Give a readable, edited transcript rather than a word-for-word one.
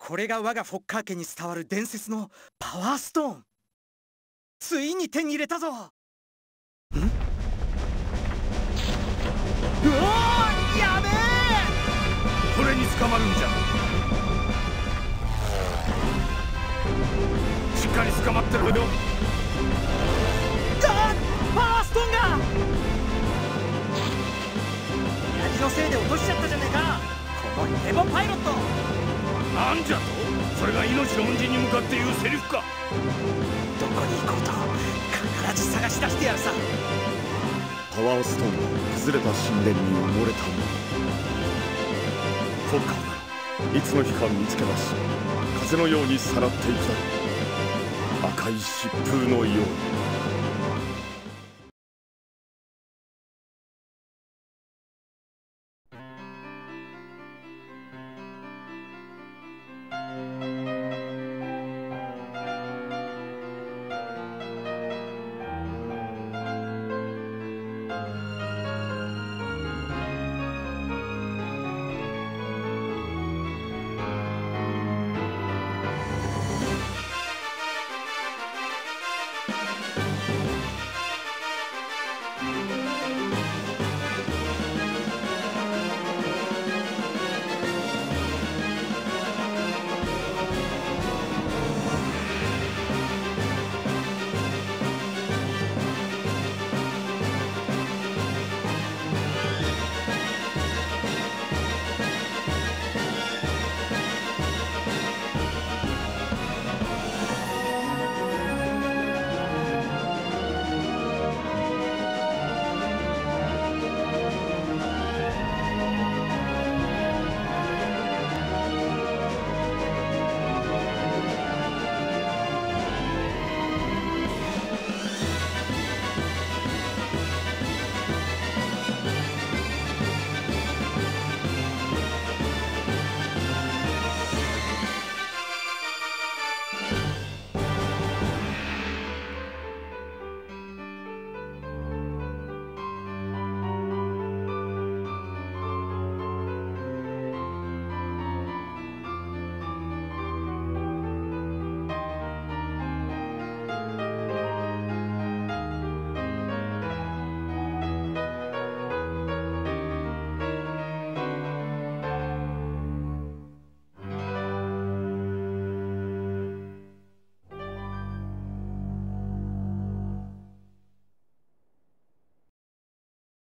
これが我がフォッカー家に伝わる伝説のパワーストーン。ついに手に入れたぞ。ん？うおー、やべえ！ これに捕まるんじゃ。しっかり捕まってるほど。 パワーストーンが親父のせいで落としちゃったじゃねえか、このヘボパイロット。 なんじゃと？それが命の恩人に向かって言うセリフか。 どこに行こうと必ず探し出してやるさ。 パワーストーンは崩れた神殿に埋もれたもの。フォッカーならいつの日か見つけ出し、風のようにさらっていくだろう。赤い疾風のように。